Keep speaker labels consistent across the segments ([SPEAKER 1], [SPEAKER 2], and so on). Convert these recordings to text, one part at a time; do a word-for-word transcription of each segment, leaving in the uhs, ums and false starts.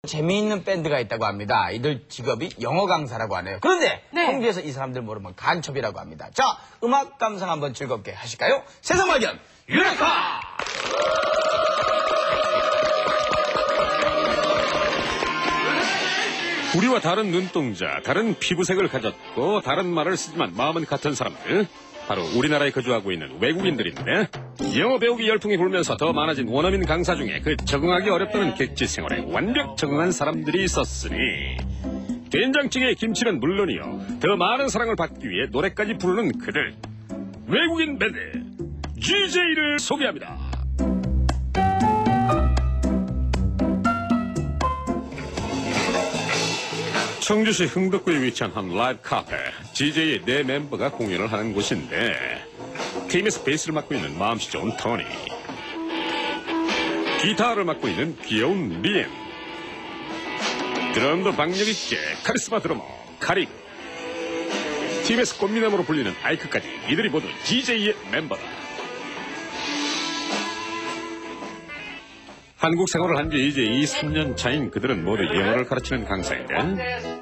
[SPEAKER 1] 재미있는 밴드가 있다고 합니다. 이들 직업이 영어 강사라고 하네요. 그런데
[SPEAKER 2] 네.
[SPEAKER 1] 성주에서 이 사람들 모르면 간첩이라고 합니다. 자, 음악 감상 한번 즐겁게 하실까요? 세상 발견 유레카!
[SPEAKER 3] 우리와 다른 눈동자, 다른 피부색을 가졌고 다른 말을 쓰지만 마음은 같은 사람들. 바로 우리나라에 거주하고 있는 외국인들인데 영어 배우기 열풍이 불면서 더 많아진 원어민 강사 중에 그 적응하기 어렵다는 객지 생활에 완벽 적응한 사람들이 있었으니 된장찌개의 김치는 물론이요. 더 많은 사랑을 받기 위해 노래까지 부르는 그들. 외국인 밴드 지제이를 소개합니다. 청주시 흥덕구에 위치한 한 라이브 카페, 지제이의 네 멤버가 공연을 하는 곳인데 팀에서 베이스를 맡고 있는 마음씨 좋은 토니, 기타를 맡고 있는 귀여운 리엠, 드럼도 박력있게 카리스마 드러머 카림, 팀에서 꽃미남으로 불리는 아이크까지 이들이 모두 지제이의 멤버다. 한국 생활을 한 지 이제 이십 년 차인 그들은 모두 영어를 가르치는 강사인데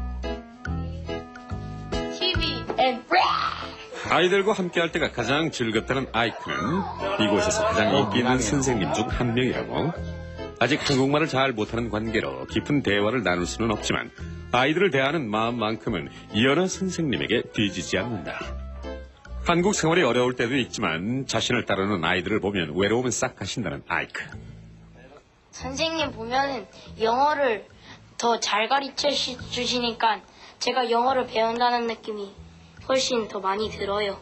[SPEAKER 3] 아이들과 함께할 때가 가장 즐겁다는 아이크는 이곳에서 가장 인기 있는 선생님 중 한 명이라고. 아직 한국말을 잘 못하는 관계로 깊은 대화를 나눌 수는 없지만 아이들을 대하는 마음만큼은 여러 선생님에게 뒤지지 않는다. 한국 생활이 어려울 때도 있지만 자신을 따르는 아이들을 보면 외로움은 싹 가신다는 아이크.
[SPEAKER 4] 선생님 보면은 영어를 더 잘 가르쳐 주시니까 제가 영어를 배운다는 느낌이 훨씬 더 많이 들어요.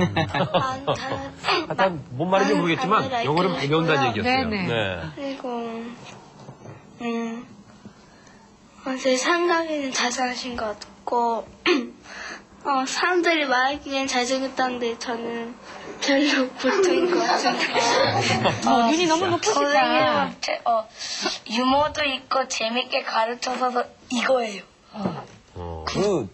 [SPEAKER 5] 하여튼 뭔 말인지 모르겠지만 영어를 많이 배운다는 얘기였어요.
[SPEAKER 2] 네네.
[SPEAKER 5] 네.
[SPEAKER 6] 그리고 음, 제 생각에는 잘생긴 것 같고 어, 사람들이 말하기엔 잘생겼다는데 저는 별로 보통인 것 같은데.
[SPEAKER 2] 어, 눈이 너무 높으시다.
[SPEAKER 6] 선생님한테 어, 유머도 있고 재밌게 가르쳐서 이거예요.
[SPEAKER 5] 어.
[SPEAKER 1] 그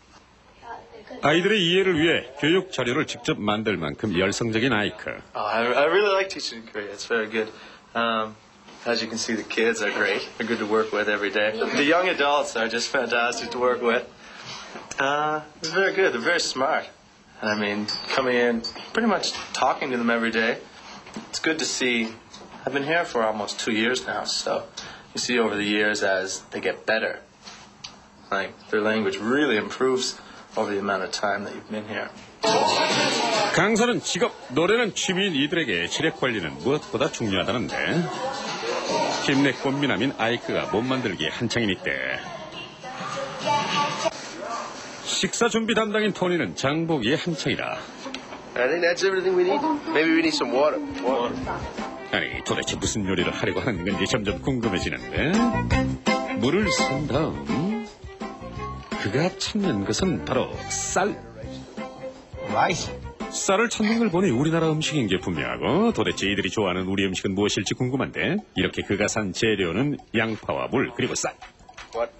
[SPEAKER 3] 아이들의 이해를 위해 교육 자료를 직접 만들 만큼 열성적인 아이크.
[SPEAKER 7] Oh, I, I really like teaching in Korea. It's very good. Um, as you can see, the kids are great. They're good to work with every day. The young adults are just fantastic to work with. Uh, they're very good. They're very smart. I mean, coming in, pretty much talking to them every day. It's good to see. I've been here for almost two years now, so you see over the years as they get better, like their language really improves over the amount of time that you've been here.
[SPEAKER 3] 강사는 직업, 노래는 취미인 이들에게 체력 관리는 무엇보다 중요하다는데 힘내 꽃미남인 아이크가 몸 만들기에 한창인 이때 식사 준비 담당인 토니는 장보기에 한창이라.
[SPEAKER 8] I think that's everything we need. Maybe we need some water. Water.
[SPEAKER 3] 아니 도대체 무슨 요리를 하려고 하는 건지 점점 궁금해지는데 물을 선 다음 그가 찾는 것은 바로 쌀.
[SPEAKER 1] 라이스.
[SPEAKER 3] 쌀을 찾는 걸 보니 우리나라 음식인 게 분명하고 도대체 이들이 좋아하는 우리 음식은 무엇일지 궁금한데 이렇게 그가 산 재료는 양파와 물 그리고 쌀.
[SPEAKER 8] What?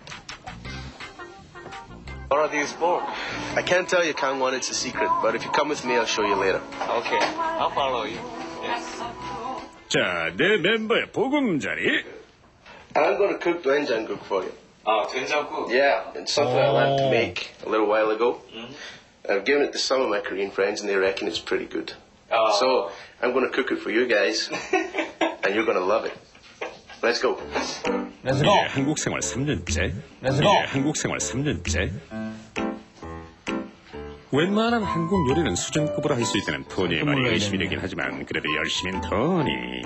[SPEAKER 8] What are these for? I can't tell you, Kangwon. It's a secret. But if you come with me, I'll show you later.
[SPEAKER 7] Okay, I'll follow you. Yes.
[SPEAKER 3] 자, 내 멤버의 보금자리.
[SPEAKER 8] And I'm going to cook doenjangguk for you.
[SPEAKER 7] Oh, 된장국.
[SPEAKER 8] Yeah, it's something I learned to make a little while ago. Mm-hmm. I've given it to some of my Korean friends, and they reckon it's pretty good.
[SPEAKER 7] Oh.
[SPEAKER 8] So I'm going to cook it for you guys, and you're going to love it. Let's go.
[SPEAKER 1] Let's
[SPEAKER 3] 이제
[SPEAKER 1] go.
[SPEAKER 3] 한국 생활 삼 년째.
[SPEAKER 1] Let's
[SPEAKER 3] 이제
[SPEAKER 1] go.
[SPEAKER 3] 한국 생활 삼 년째. 웬만한 한국 요리는 수준급으로 할 수 있다는 토니의 말이 의심이 되긴 하지만 그래도 열심인 토니.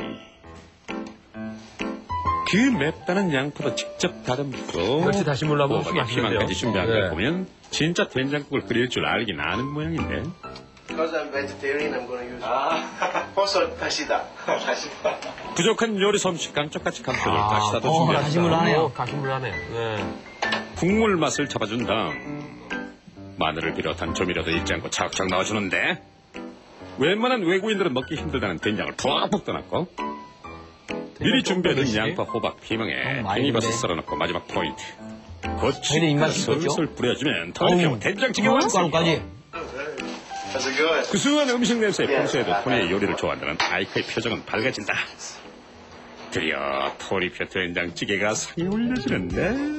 [SPEAKER 3] 그 맵다는 양파도 직접 다듬고
[SPEAKER 5] 역시 다시 몰라보면
[SPEAKER 3] 호박에
[SPEAKER 5] 맛있는데요.
[SPEAKER 3] 피망까지 준비한
[SPEAKER 5] 네.
[SPEAKER 3] 걸 보면 진짜 된장국을 끓일 줄 알긴 아는 모양인데.
[SPEAKER 8] Because I'm vegetarian, I'm going to use also 다시다. 다시다.
[SPEAKER 3] 부족한 요리 솜씨 깜짝같이 감춰줄
[SPEAKER 5] 아,
[SPEAKER 3] 다시다도
[SPEAKER 1] 어,
[SPEAKER 3] 준비했다.
[SPEAKER 1] 다시물하네요.
[SPEAKER 5] 가시물하네요. 네.
[SPEAKER 3] 국물 맛을 잡아준 다음 마늘을 비롯한 조미료도 잊지 않고 차곡차곡 넣어주는데 웬만한 외국인들은 먹기 힘들다는 된장을 푹푹 떠놨고 미리 준비해둔 양파, 호박, 피망에 팽이버섯 썰어넣고 마지막 포인트 고추 솔솔 뿌려주면 더럽게 된장찌개 완성.
[SPEAKER 1] 가루까지.
[SPEAKER 7] How's it going?
[SPEAKER 3] 구수한 음식 냄새에 평소에도 토니의 요리를 좋아한다는 아이크의 표정은 밝아진다. 드디어 토리표 된장찌개가 상에 올려지는데.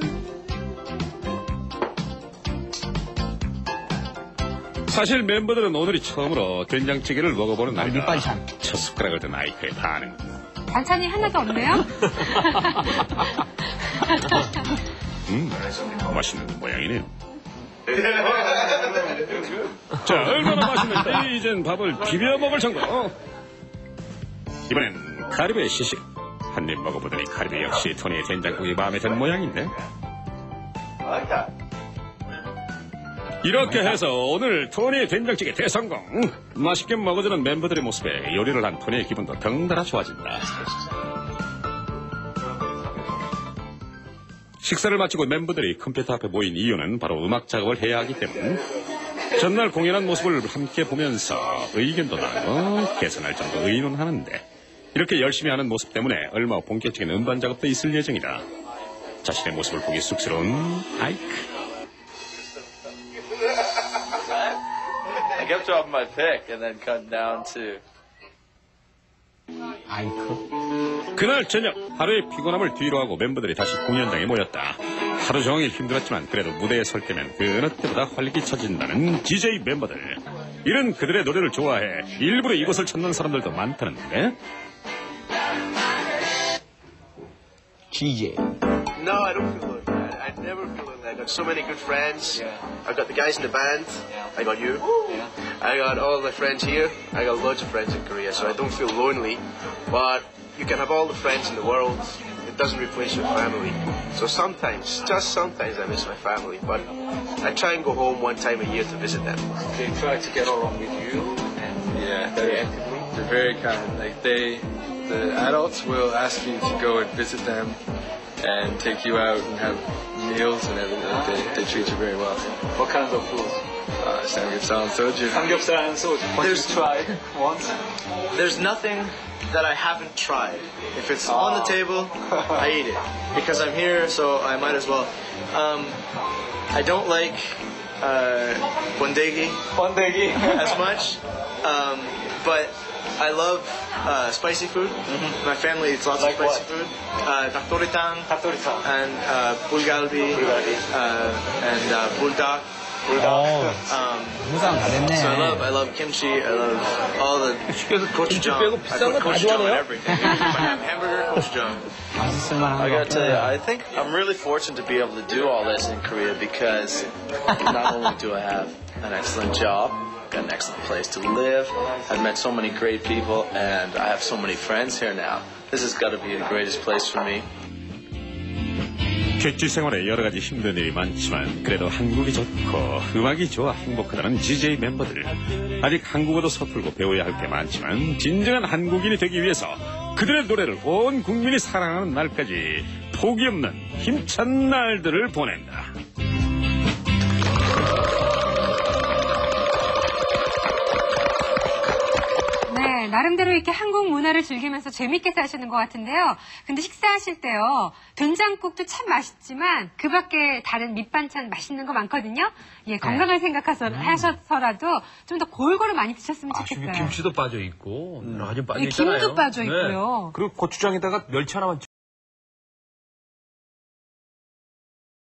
[SPEAKER 3] 사실 멤버들은 오늘이 처음으로 된장찌개를 먹어보는 날이라
[SPEAKER 1] 밑반찬.
[SPEAKER 3] 첫 숟가락을 든 아이크의 반응.
[SPEAKER 2] 반찬이 하나도 없네요?
[SPEAKER 3] 음, 맛있는 모양이네요. 자, 얼마나 맛있는지 이젠 밥을 비벼 먹을 정도. 이번엔 카리베 시식. 한 입 먹어보더니 카리베 역시 토니의 된장국이 마음에 든 모양인데.
[SPEAKER 8] I like that.
[SPEAKER 3] 이렇게 해서 오늘 토니의 된장찌개 대성공. 맛있게 먹어주는 멤버들의 모습에 요리를 한 토니의 기분도 덩달아 좋아진다. 식사를 마치고 멤버들이 컴퓨터 앞에 모인 이유는 바로 음악 작업을 해야 하기 때문. 전날 공연한 모습을 함께 보면서 의견도 나누고 개선할 점도 의논하는데, 이렇게 열심히 하는 모습 때문에 얼마 후 본격적인 음반 작업도 있을 예정이다. 자신의 모습을 보기 쑥스러운 아이크.
[SPEAKER 7] I kept dropping my pick and then cut down to.
[SPEAKER 1] 아이크.
[SPEAKER 3] 그날 저녁 하루의 피곤함을 뒤로하고 멤버들이 다시 공연장에 모였다. 하루 종일 힘들었지만 그래도 무대에 설 때면 그 어느 때보다 활기차진다는 디제이 멤버들. 이런 그들의 노래를 좋아해 일부러 이곳을 찾는 사람들도 많다는데.
[SPEAKER 1] 디제이.
[SPEAKER 8] No, I don't feel lonely. I, I never feel lonely. I got so many good friends. I've got the guys in the band. I got you. I got all my friends here. I got loads of friends in Korea, so I don't feel lonely. But you can have all the friends in the world. It doesn't replace your family. So sometimes, just sometimes, I miss my family. But I try and go home one time a year to visit them.
[SPEAKER 7] They try to get along with you, and yeah, very actively. They're very kind. Like they, the adults will ask you to go and visit them, and take you out and have meals and everything. They, they treat you very well. What kind of food? Uh, samgyeopsal and soju.
[SPEAKER 9] Samgyeopsal and soju.
[SPEAKER 7] There's
[SPEAKER 9] tried once.
[SPEAKER 7] There's nothing that I haven't tried. If it's on the table, I eat it because I'm here, so I might as well. Um, I don't like uh, bondegi
[SPEAKER 9] 번데기.
[SPEAKER 7] as much, um, but I love uh, spicy food. My family eats lots
[SPEAKER 9] Like
[SPEAKER 7] of spicy
[SPEAKER 9] what?
[SPEAKER 7] food. Uh, 닭도리탕
[SPEAKER 9] 닭도리탕.
[SPEAKER 7] and uh, bulgalbi uh, and uh, buldak.
[SPEAKER 1] 오,
[SPEAKER 7] Um,
[SPEAKER 1] 무상 다 됐네.
[SPEAKER 7] so I love I love kimchi. I love all the gochujang.
[SPEAKER 1] 빼고
[SPEAKER 7] I
[SPEAKER 1] 비싼
[SPEAKER 7] put
[SPEAKER 1] 거다
[SPEAKER 7] gochujang on
[SPEAKER 1] 좋아하네요.
[SPEAKER 7] everything. If I have hamburger, gochujang.
[SPEAKER 1] 맛있을 만한
[SPEAKER 7] I
[SPEAKER 1] 거.
[SPEAKER 7] gotta tell you, I think I'm really fortunate to be able to do all this in Korea because not only do I have an excellent job, got an excellent place to live, I've met so many great people, and I have so many friends here now. This has got to be the greatest place for me.
[SPEAKER 3] 객지 생활에 여러 가지 힘든 일이 많지만 그래도 한국이 좋고 음악이 좋아 행복하다는 디제이 멤버들. 아직 한국어도 서툴고 배워야 할 게 많지만 진정한 한국인이 되기 위해서 그들의 노래를 온 국민이 사랑하는 날까지 포기 없는 힘찬 날들을 보낸다.
[SPEAKER 2] 네, 나름대로 이렇게 한국 문화를 즐기면서 재밌게 사시는 것 같은데요. 근데 식사하실 때요, 된장국도 참 맛있지만 그 밖에 다른 밑반찬 맛있는 거 많거든요. 예, 건강을 생각해서 하셔서라도 좀 더 골고루 많이 드셨으면
[SPEAKER 5] 아,
[SPEAKER 2] 좋겠어요.
[SPEAKER 5] 김치도 빠져 있고, 여러 가지 빠져
[SPEAKER 2] 예,
[SPEAKER 5] 있잖아요.
[SPEAKER 2] 김도 빠져
[SPEAKER 5] 네.
[SPEAKER 2] 있고요.
[SPEAKER 5] 그리고 고추장에다가 멸치 하나만